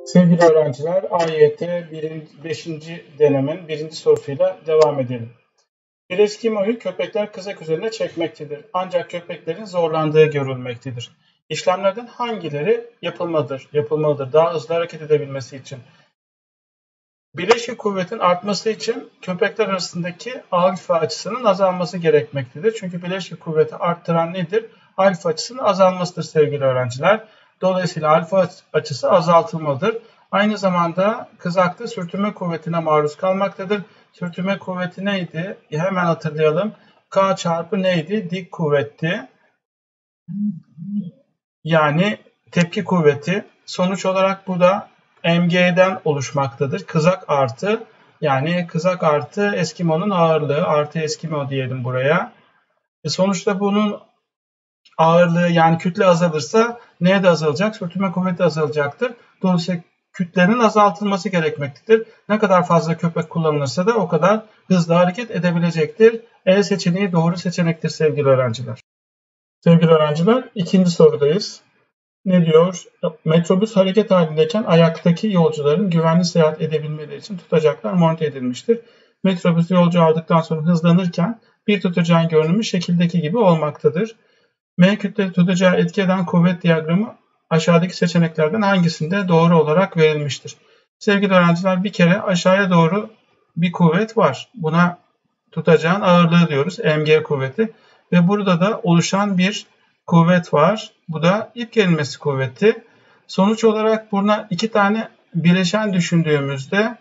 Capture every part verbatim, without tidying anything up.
Sevgili öğrenciler, A Y T beşinci denemin birinci sorusuyla devam edelim. Bir eskimoyu köpekler kızak üzerine çekmektedir. Ancak köpeklerin zorlandığı görülmektedir. İşlemlerden hangileri yapılmalıdır? Yapılmalıdır daha hızlı hareket edebilmesi için. Bileşik kuvvetin artması için köpekler arasındaki alfa açısının azalması gerekmektedir. Çünkü bileşik kuvveti arttıran nedir? Alfa açısının azalmasıdır sevgili öğrenciler. Dolayısıyla alfa açısı azaltılmalıdır. Aynı zamanda kızakta sürtünme kuvvetine maruz kalmaktadır. Sürtünme kuvveti neydi? Hemen hatırlayalım. K çarpı neydi? Dik kuvvetti. Yani tepki kuvveti. Sonuç olarak bu da M G'den oluşmaktadır. Kızak artı yani kızak artı Eskimo'nun ağırlığı artı Eskimo diyelim buraya. E sonuçta bunun ağırlığı yani kütle azalırsa neye de azalacak? Sürtünme kuvveti de azalacaktır. Dolayısıyla kütlenin azaltılması gerekmektedir. Ne kadar fazla köpek kullanılırsa da o kadar hızlı hareket edebilecektir. E seçeneği doğru seçenektir sevgili öğrenciler. Sevgili öğrenciler ikinci sorudayız. Ne diyor? Metrobüs hareket halindeyken ayaktaki yolcuların güvenli seyahat edebilmeleri için tutacaklar monte edilmiştir. Metrobüs yolcu aldıktan sonra hızlanırken bir tutacağın görünümü şekildeki gibi olmaktadır. M kütle tutacağı etki eden kuvvet diyagramı aşağıdaki seçeneklerden hangisinde doğru olarak verilmiştir? Sevgili öğrenciler bir kere aşağıya doğru bir kuvvet var. Buna tutacağın ağırlığı diyoruz. M G kuvveti. Ve burada da oluşan bir kuvvet var. Bu da ip gerilmesi kuvveti. Sonuç olarak buna iki tane bileşen düşündüğümüzde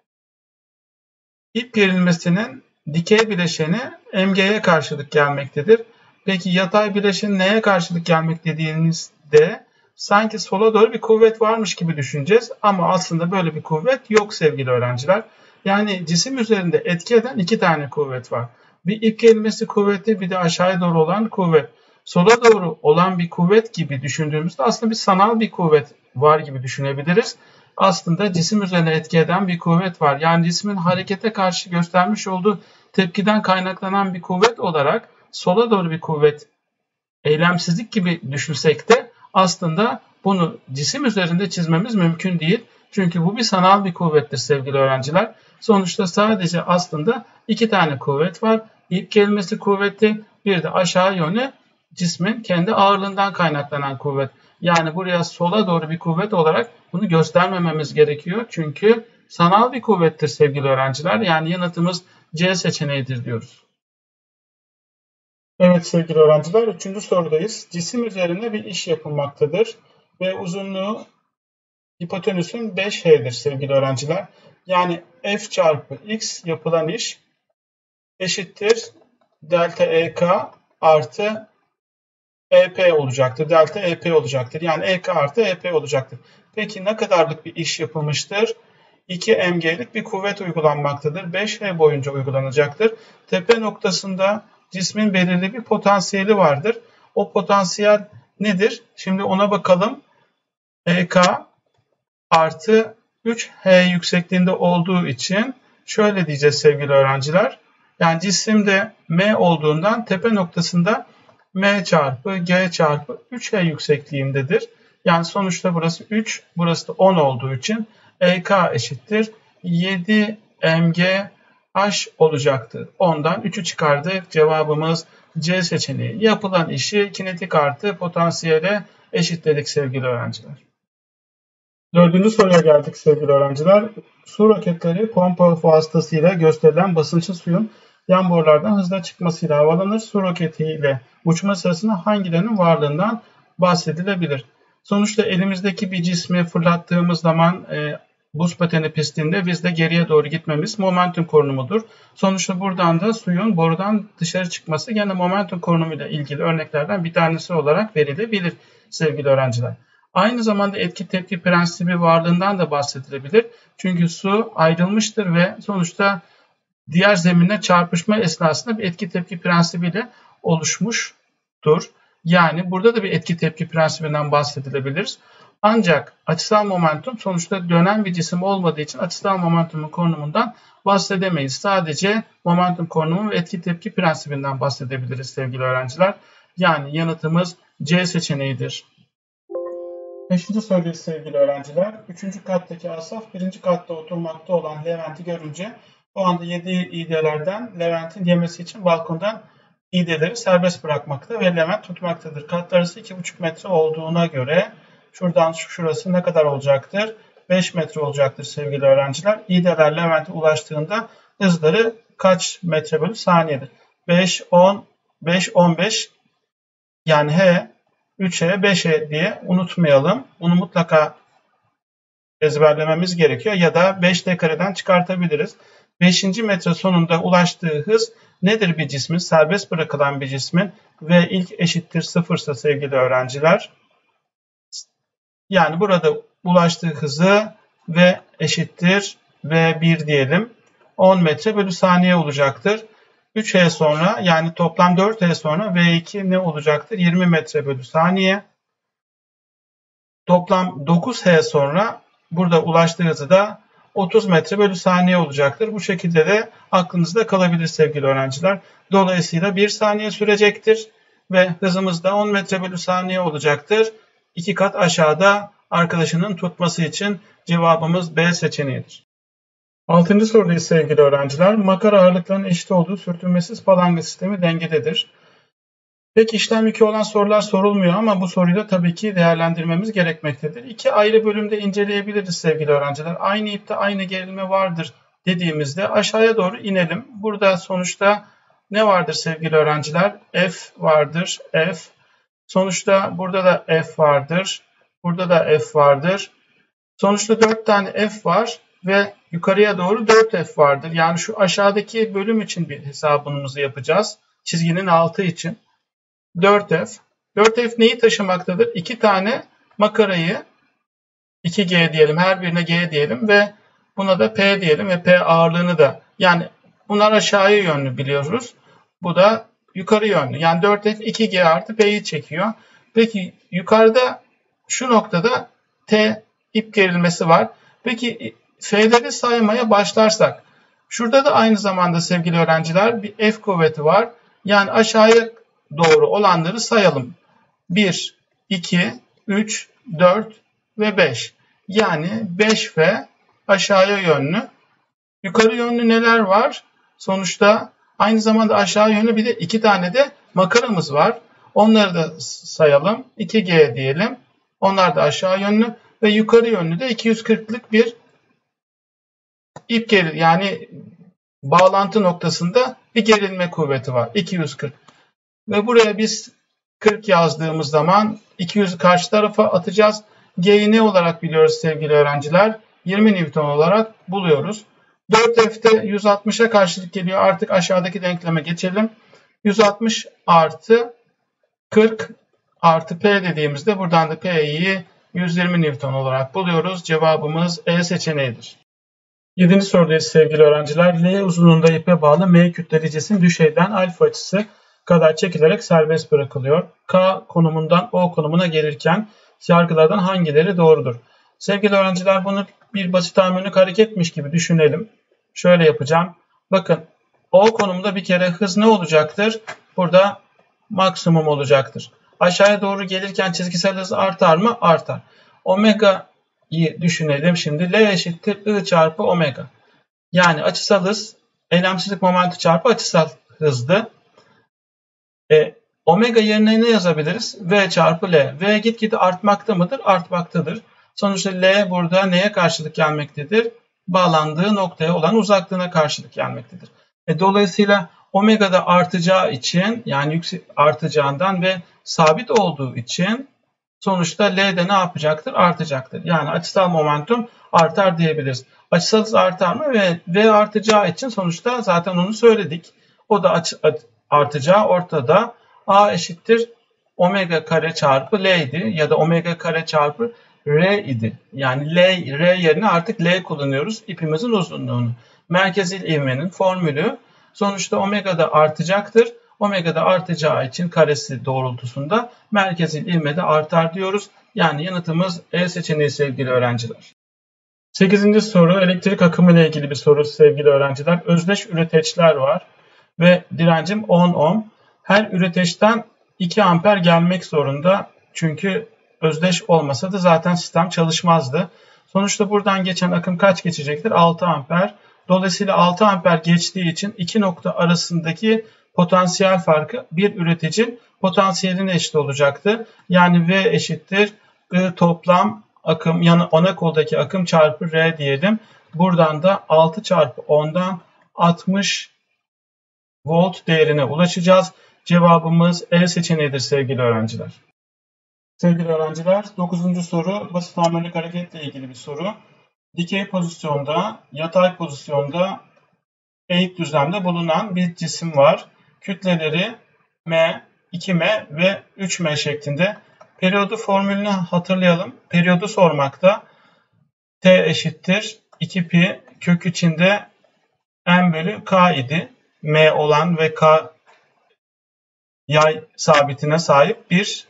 ip gerilmesinin dikey bileşeni M G'ye karşılık gelmektedir. Peki yatay bileşen neye karşılık gelmek dediğimizde sanki sola doğru bir kuvvet varmış gibi düşüneceğiz. Ama aslında böyle bir kuvvet yok sevgili öğrenciler. Yani cisim üzerinde etki eden iki tane kuvvet var. Bir ip gerilmesi kuvveti bir de aşağıya doğru olan kuvvet. Sola doğru olan bir kuvvet gibi düşündüğümüzde aslında bir sanal bir kuvvet var gibi düşünebiliriz. Aslında cisim üzerine etki eden bir kuvvet var. Yani cismin harekete karşı göstermiş olduğu tepkiden kaynaklanan bir kuvvet olarak sola doğru bir kuvvet, eylemsizlik gibi düşünsek de aslında bunu cisim üzerinde çizmemiz mümkün değil. Çünkü bu bir sanal bir kuvvettir sevgili öğrenciler. Sonuçta sadece aslında iki tane kuvvet var. İp gerilmesi kuvveti, bir de aşağı yönlü cismin kendi ağırlığından kaynaklanan kuvvet. Yani buraya sola doğru bir kuvvet olarak bunu göstermememiz gerekiyor. Çünkü sanal bir kuvvettir sevgili öğrenciler. Yani yanıtımız C seçeneğidir diyoruz. Evet sevgili öğrenciler, üçüncü sorudayız. Cisim üzerine bir iş yapılmaktadır ve uzunluğu hipotenüsün beş H'dir sevgili öğrenciler. Yani F çarpı X yapılan iş eşittir delta E K artı E P olacaktır. Delta E P olacaktır. Yani E K artı E P olacaktır. Peki ne kadarlık bir iş yapılmıştır? iki M G'lik bir kuvvet uygulanmaktadır. beş H boyunca uygulanacaktır. Tepe noktasında cismin belirli bir potansiyeli vardır. O potansiyel nedir? Şimdi ona bakalım. E K artı üç H yüksekliğinde olduğu için şöyle diyeceğiz sevgili öğrenciler. Yani cisimde M olduğundan tepe noktasında M çarpı G çarpı üç H yüksekliğindedir. Yani sonuçta burası üç, burası da on olduğu için E K eşittir yedi M G H olacaktır. ondan üçü çıkardık. Cevabımız C seçeneği. Yapılan işi kinetik artı potansiyele eşitledik sevgili öğrenciler. Dördüncü soruya geldik sevgili öğrenciler. Su roketleri pompa vasıtasıyla gösterilen basınçlı suyun yan borulardan hızla çıkmasıyla havalanır. Su roketiyle uçma sırasında hangilerinin varlığından bahsedilebilir? Sonuçta elimizdeki bir cismi fırlattığımız zaman e, buz pateni pistinde biz de geriye doğru gitmemiz momentum korunumudur. Sonuçta buradan da suyun borudan dışarı çıkması gene momentum korunumuyla ilgili örneklerden bir tanesi olarak verilebilir sevgili öğrenciler. Aynı zamanda etki tepki prensibi varlığından da bahsedilebilir. Çünkü su ayrılmıştır ve sonuçta diğer zeminle çarpışma esnasında bir etki tepki prensibiyle oluşmuştur. Yani burada da bir etki tepki prensibinden bahsedilebilir. Ancak açısal momentum sonuçta dönen bir cisim olmadığı için açısal momentumun korunumundan bahsedemeyiz. Sadece momentum korunumu ve etki tepki prensibinden bahsedebiliriz sevgili öğrenciler. Yani yanıtımız C seçeneğidir. Beşinci sorudayız sevgili öğrenciler. Üçüncü kattaki Asaf birinci katta oturmakta olan Levent'i görünce o anda yediği iğdelerden Levent'in yemesi için balkondan iğdeleri serbest bırakmakta ve Levent tutmaktadır. Katlar arası iki buçuk metre olduğuna göre şuradan şurası ne kadar olacaktır? beş metre olacaktır sevgili öğrenciler. İğdeler Levent'e ulaştığında hızları kaç metre bölü saniyedir? beş, on, beş, on beş yani H, üç E, beş E diye unutmayalım. Bunu mutlaka ezberlememiz gerekiyor ya da beş D kareden çıkartabiliriz. beşinci metre sonunda ulaştığı hız nedir bir cismin? Serbest bırakılan bir cismin ve ilk eşittir sıfırsa sevgili öğrenciler. Yani burada ulaştığı hızı v eşittir v bir diyelim. on metre bölü saniye olacaktır. üç E sonra yani toplam dört E sonra v iki ne olacaktır? yirmi metre bölü saniye. Toplam dokuz H sonra burada ulaştığı hızı da otuz metre bölü saniye olacaktır. Bu şekilde de aklınızda kalabilir sevgili öğrenciler. Dolayısıyla bir saniye sürecektir ve hızımız da on metre bölü saniye olacaktır. İki kat aşağıda arkadaşının tutması için cevabımız B seçeneğidir. Altıncı sorudayız sevgili öğrenciler. Makara ağırlıklarının eşit olduğu sürtünmesiz palanga sistemi dengededir. Pek işlem yükü olan sorular sorulmuyor ama bu soruyu da tabii ki değerlendirmemiz gerekmektedir. İki ayrı bölümde inceleyebiliriz sevgili öğrenciler. Aynı ipte aynı gerilme vardır dediğimizde aşağıya doğru inelim. Burada sonuçta ne vardır sevgili öğrenciler? F vardır, F. Sonuçta burada da F vardır, burada da F vardır. Sonuçta dört tane F var ve yukarıya doğru dört F vardır. Yani şu aşağıdaki bölüm için bir hesabımızı yapacağız. Çizginin altı için. dört F. dört F neyi taşımaktadır? iki tane makarayı iki G diyelim. Her birine G diyelim ve buna da P diyelim ve P ağırlığını da. Yani bunlar aşağıya yönlü biliyoruz. Bu da yukarı yönlü. Yani dört F iki G artı P'yi çekiyor. Peki yukarıda şu noktada T ip gerilmesi var. Peki F'leri saymaya başlarsak şurada da aynı zamanda sevgili öğrenciler bir F kuvveti var. Yani aşağıya doğru olanları sayalım. bir, iki, üç, dört ve beş. Yani beş F aşağıya yönlü. Yukarı yönlü neler var? Sonuçta aynı zamanda aşağı yönlü bir de iki tane de makaramız var. Onları da sayalım. iki G diyelim. Onlar da aşağı yönlü ve yukarı yönlü de iki yüz kırklık bir ip geril yani bağlantı noktasında bir gerilme kuvveti var. iki yüz kırk. Ve buraya biz kırk yazdığımız zaman iki yüzü karşı tarafa atacağız. G'yi ne olarak biliyoruz sevgili öğrenciler? yirmi Newton olarak buluyoruz. dört F'de yüz altmışa karşılık geliyor. Artık aşağıdaki denkleme geçelim. yüz altmış artı kırk artı P dediğimizde buradan da P'yi yüz yirmi Newton olarak buluyoruz. Cevabımız E seçeneğidir. Yedinci sorudayız sevgili öğrenciler. L uzunluğunda ipe bağlı M kütlelicesinin düşeyden alfa açısı kadar çekilerek serbest bırakılıyor. K konumundan O konumuna gelirken yargılardan hangileri doğrudur? Sevgili öğrenciler bunu bir basit harmonik hareketmiş gibi düşünelim. Şöyle yapacağım. Bakın O konumunda bir kere hız ne olacaktır? Burada maksimum olacaktır. Aşağıya doğru gelirken çizgisel hız artar mı? Artar. Omega'yı düşünelim şimdi. L eşittir I çarpı omega. Yani açısal hız eylemsizlik momenti çarpı açısal hızdı. E, omega yerine ne yazabiliriz? V çarpı L. V gitgide artmakta mıdır? Artmaktadır. Sonuçta L burada neye karşılık gelmektedir? Bağlandığı noktaya olan uzaklığına karşılık gelmektedir. E, dolayısıyla omega da artacağı için yani yüksek artacağından ve sabit olduğu için sonuçta L de ne yapacaktır? Artacaktır. Yani açısal momentum artar diyebiliriz. Açısal hız artar mı? Ve V artacağı için sonuçta zaten onu söyledik. O da aç, artacağı ortada. A eşittir omega kare çarpı L idi ya da omega kare çarpı R idi. Yani L, R yerine artık L kullanıyoruz ipimizin uzunluğunu. Merkezil ivmenin formülü sonuçta omega da artacaktır. Omega da artacağı için karesi doğrultusunda merkezil ivme de artar diyoruz. Yani yanıtımız E seçeneği sevgili öğrenciler. sekizinci soru elektrik akımı ile ilgili bir soru sevgili öğrenciler. Özdeş üreteçler var ve direncim on ohm. Her üreteçten iki amper gelmek zorunda. Çünkü özdeş olmasa da zaten sistem çalışmazdı. Sonuçta buradan geçen akım kaç geçecektir? altı amper. Dolayısıyla altı amper geçtiği için iki nokta arasındaki potansiyel farkı bir üreticinin potansiyeline eşit olacaktı. Yani V eşittir I toplam akım, yani ana koldaki akım çarpı R diyelim. Buradan da altı çarpı ondan altmış volt değerine ulaşacağız. Cevabımız E seçeneğidir sevgili öğrenciler. Sevgili öğrenciler, dokuzuncu soru basit harmonik hareketle ilgili bir soru. Dikey pozisyonda, yatay pozisyonda, eğik düzlemde bulunan bir cisim var. Kütleleri M, iki M ve üç M şeklinde. Periyodu formülünü hatırlayalım. Periyodu sormakta. T eşittir iki pi kök içinde M bölü K idi. M olan ve K yay sabitine sahip bir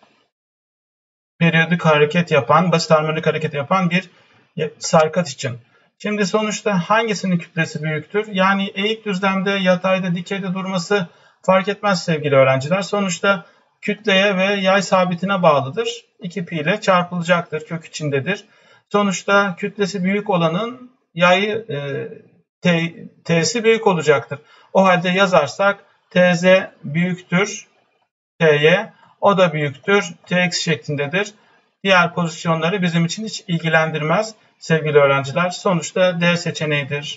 periyodik hareket yapan, basit harmonik hareket yapan bir sarkaç için. Şimdi sonuçta hangisinin kütlesi büyüktür? Yani eğik düzlemde, yatayda, dikeyde durması fark etmez sevgili öğrenciler. Sonuçta kütleye ve yay sabitine bağlıdır. iki pi ile çarpılacaktır, kök içindedir. Sonuçta kütlesi büyük olanın yayı e, t, t'si büyük olacaktır. O halde yazarsak tz büyüktür t'ye, o da büyüktür tx şeklindedir. Diğer pozisyonları bizim için hiç ilgilendirmez sevgili öğrenciler. Sonuçta D seçeneğidir.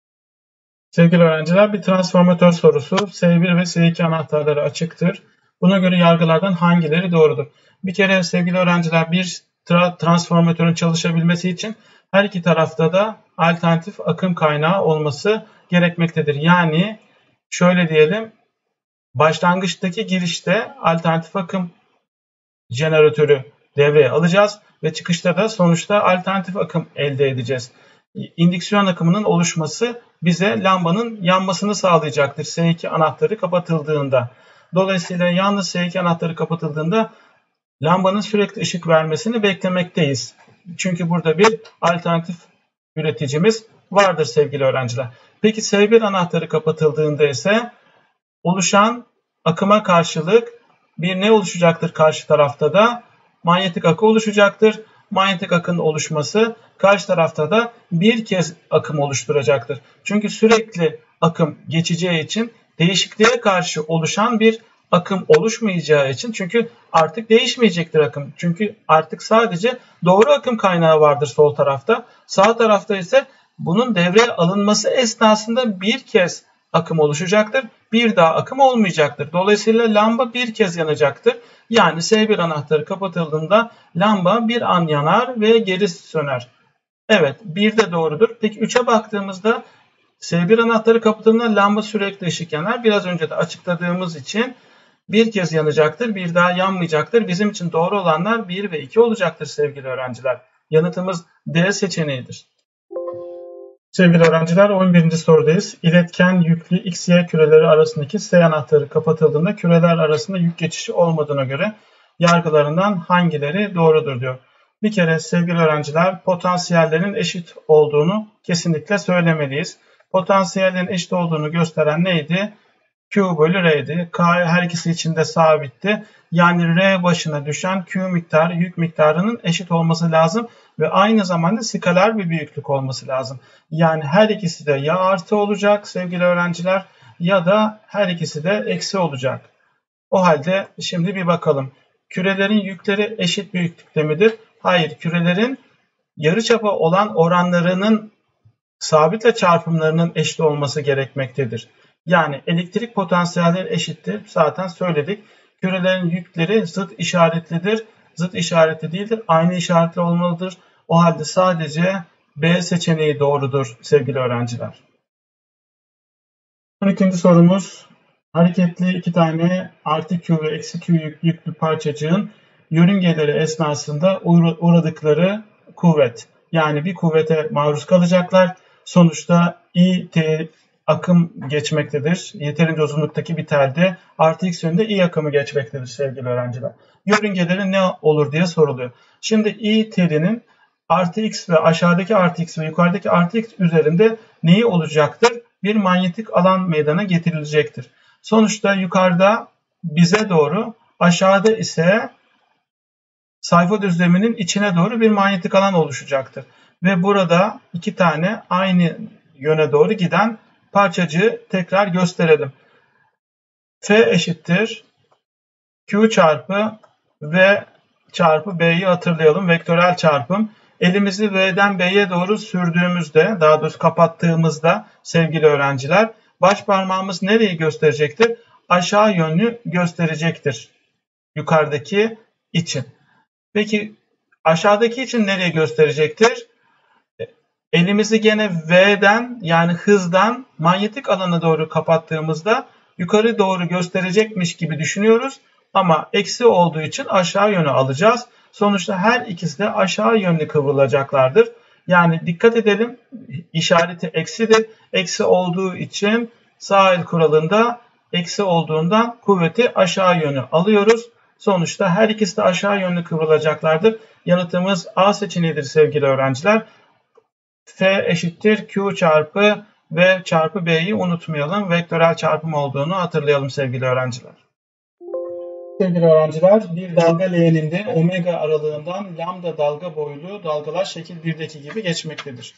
Sevgili öğrenciler, bir transformatör sorusu. S bir ve S iki anahtarları açıktır. Buna göre yargılardan hangileri doğrudur? Bir kere sevgili öğrenciler, bir tra transformatörün çalışabilmesi için her iki tarafta da alternatif akım kaynağı olması gerekmektedir. Yani şöyle diyelim, başlangıçtaki girişte alternatif akım jeneratörü devreye alacağız ve çıkışta da sonuçta alternatif akım elde edeceğiz. İndüksiyon akımının oluşması bize lambanın yanmasını sağlayacaktır S iki anahtarı kapatıldığında. Dolayısıyla yalnız S iki anahtarı kapatıldığında lambanın sürekli ışık vermesini beklemekteyiz. Çünkü burada bir alternatif üreticimiz vardır sevgili öğrenciler. Peki S bir anahtarı kapatıldığında ise oluşan akıma karşılık bir ne oluşacaktır karşı tarafta da? Manyetik akı oluşacaktır. Manyetik akının oluşması karşı tarafta da bir kez akım oluşturacaktır. Çünkü sürekli akım geçeceği için değişikliğe karşı oluşan bir akım oluşmayacağı için, çünkü artık değişmeyecektir akım. Çünkü artık sadece doğru akım kaynağı vardır sol tarafta. Sağ tarafta ise bunun devreye alınması esnasında bir kez akım oluşacaktır. Bir daha akım olmayacaktır. Dolayısıyla lamba bir kez yanacaktır. Yani S bir anahtarı kapatıldığında lamba bir an yanar ve geri söner. Evet, bir de doğrudur. Peki üçe baktığımızda S bir anahtarı kapatıldığında lamba sürekli ışık yanar. Biraz önce de açıkladığımız için bir kez yanacaktır, bir daha yanmayacaktır. Bizim için doğru olanlar bir ve iki olacaktır sevgili öğrenciler. Yanıtımız D seçeneğidir. Sevgili öğrenciler, on birinci sorudayız. İletken yüklü X Y küreleri arasındaki S anahtarı kapatıldığında küreler arasında yük geçişi olmadığına göre yargılarından hangileri doğrudur diyor. Bir kere sevgili öğrenciler, potansiyellerin eşit olduğunu kesinlikle söylemeliyiz. Potansiyellerin eşit olduğunu gösteren neydi? Q bölü R'di. K her ikisi için de sabitti. Yani R başına düşen Q miktarı yük miktarının eşit olması lazım ve aynı zamanda skaler bir büyüklük olması lazım. Yani her ikisi de ya artı olacak sevgili öğrenciler ya da her ikisi de eksi olacak. O halde şimdi bir bakalım. Kürelerin yükleri eşit büyüklükte midir? Hayır, kürelerin yarıçapı olan oranlarının sabitle çarpımlarının eşit olması gerekmektedir. Yani elektrik potansiyelleri eşittir. Zaten söyledik. Kürelerin yükleri zıt işaretlidir. Zıt işaretli değildir. Aynı işaretli olmalıdır. O halde sadece B seçeneği doğrudur sevgili öğrenciler. on ikinci sorumuz. Hareketli iki tane artı Q ve eksi Q yüklü parçacığın yörüngeleri esnasında uğradıkları kuvvet. Yani bir kuvvete maruz kalacaklar. Sonuçta I T akım geçmektedir. Yeterince uzunluktaki bir telde artı X yönünde I akımı geçmektedir sevgili öğrenciler. Yörüngeleri ne olur diye soruluyor. Şimdi I telinin artı X ve aşağıdaki artı X ve yukarıdaki artı X üzerinde neyi olacaktır? Bir manyetik alan meydana getirilecektir. Sonuçta yukarıda bize doğru, aşağıda ise sayfa düzleminin içine doğru bir manyetik alan oluşacaktır. Ve burada iki tane aynı yöne doğru giden parçacığı tekrar gösterelim. F eşittir Q çarpı V çarpı B'yi hatırlayalım. Vektörel çarpım. Elimizi V'den B'ye doğru sürdüğümüzde, daha doğrusu kapattığımızda sevgili öğrenciler, baş parmağımız nereyi gösterecektir? Aşağı yönlü gösterecektir. Yukarıdaki için. Peki aşağıdaki için nereye gösterecektir? Elimizi gene V'den, yani hızdan manyetik alana doğru kapattığımızda yukarı doğru gösterecekmiş gibi düşünüyoruz. Ama eksi olduğu için aşağı yönü alacağız. Sonuçta her ikisi de aşağı yönlü kıvrılacaklardır. Yani dikkat edelim, işareti eksidir. Eksi olduğu için sağ el kuralında eksi olduğundan kuvveti aşağı yönü alıyoruz. Sonuçta her ikisi de aşağı yönlü kıvrılacaklardır. Yanıtımız A seçeneğidir sevgili öğrenciler. F eşittir Q çarpı V çarpı B'yi unutmayalım. Vektörel çarpım olduğunu hatırlayalım sevgili öğrenciler. Sevgili öğrenciler, bir dalga leğeninde omega aralığından lambda dalga boylu dalgalar şekil birdeki gibi geçmektedir.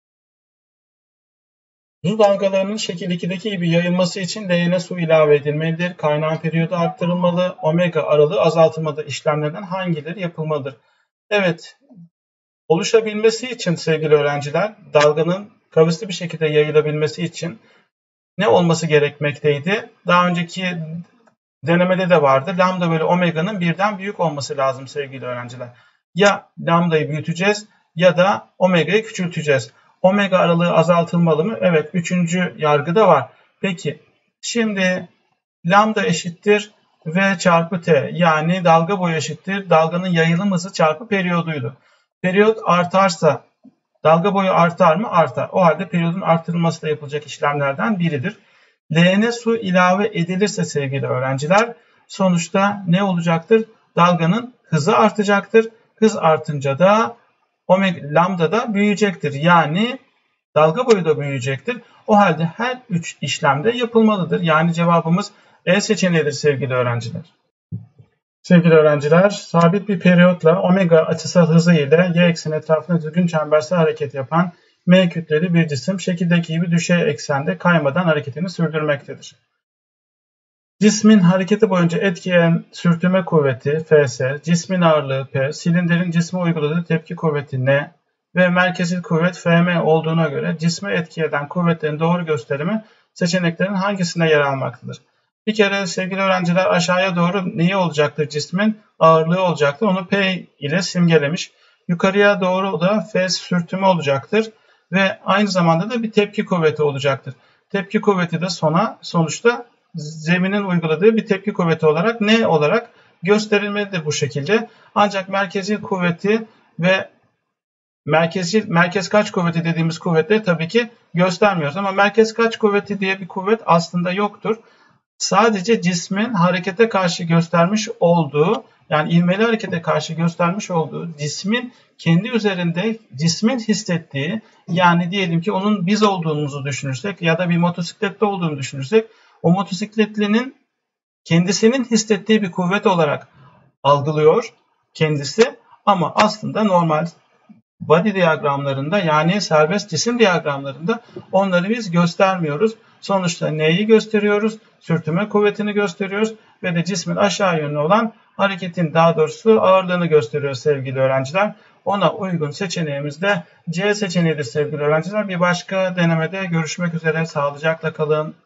Su dalgalarının şekil ikideki gibi yayılması için leğene su ilave edilmelidir. Kaynağın periyodu arttırılmalı. Omega aralığı azaltılmalı. İşlemlerden hangileri yapılmalıdır? Evet, oluşabilmesi için sevgili öğrenciler, dalganın kavisli bir şekilde yayılabilmesi için ne olması gerekmekteydi? Daha önceki denemede de vardı. Lambda bölü omega'nın birden büyük olması lazım sevgili öğrenciler. Ya lambdayı büyüteceğiz ya da omega'yı küçülteceğiz. Omega aralığı azaltılmalı mı? Evet, üçüncü yargıda var. Peki, şimdi lambda eşittir V çarpı T, yani dalga boyu eşittir dalganın yayılım hızı çarpı periyoduydu. Periyot artarsa dalga boyu artar mı? Artar. O halde periyodun artırılması da yapılacak işlemlerden biridir. Leğene su ilave edilirse sevgili öğrenciler, sonuçta ne olacaktır? Dalganın hızı artacaktır. Hız artınca da omega lambda da büyüyecektir. Yani dalga boyu da büyüyecektir. O halde her üç işlemde yapılmalıdır. Yani cevabımız E seçeneğidir sevgili öğrenciler. Sevgili öğrenciler, sabit bir periyotla omega açısal hızı ile y ekseni etrafında düzgün çembersel hareket yapan M kütleli bir cisim şekildeki gibi düşey eksende kaymadan hareketini sürdürmektedir. Cismin hareketi boyunca etkileyen sürtünme kuvveti Fs, cismin ağırlığı P, silindirin cisme uyguladığı tepki kuvveti N ve merkezil kuvvet Fm olduğuna göre cisme etki eden kuvvetlerin doğru gösterimi seçeneklerin hangisinde yer almaktadır? Bir kere sevgili öğrenciler, aşağıya doğru neyi olacaktır cismin? Ağırlığı olacaktır. Onu P ile simgelemiş. Yukarıya doğru da F sürtünme olacaktır. Ve aynı zamanda da bir tepki kuvveti olacaktır. Tepki kuvveti de sona sonuçta zeminin uyguladığı bir tepki kuvveti olarak ne olarak gösterilmelidir bu şekilde. Ancak merkezil kuvveti ve merkezil, merkez kaç kuvveti dediğimiz kuvvetleri tabii ki göstermiyoruz. Ama merkez kaç kuvveti diye bir kuvvet aslında yoktur. Sadece cismin harekete karşı göstermiş olduğu, yani ivmeli harekete karşı göstermiş olduğu cismin kendi üzerinde cismin hissettiği, yani diyelim ki onun biz olduğumuzu düşünürsek ya da bir motosiklette olduğunu düşünürsek, o motosikletlinin kendisinin hissettiği bir kuvvet olarak algılıyor kendisi, ama aslında normal body diyagramlarında, yani serbest cisim diyagramlarında onları biz göstermiyoruz. Sonuçta neyi gösteriyoruz? Sürtünme kuvvetini gösteriyoruz ve de cismin aşağı yönlü olan hareketin, daha doğrusu ağırlığını gösteriyoruz sevgili öğrenciler. Ona uygun seçeneğimiz de C seçeneğidir sevgili öğrenciler. Bir başka denemede görüşmek üzere. Sağlıcakla kalın.